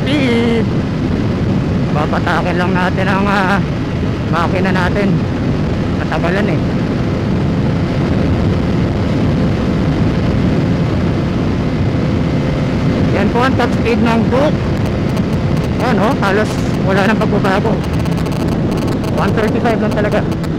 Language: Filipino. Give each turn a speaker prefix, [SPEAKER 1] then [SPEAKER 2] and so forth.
[SPEAKER 1] speed. Papatakin lang natin ang makina natin. Matagalan eh. Yan po ang top speed ng Duke. Yan o, halos wala nang pagbabago. 135 lang talaga.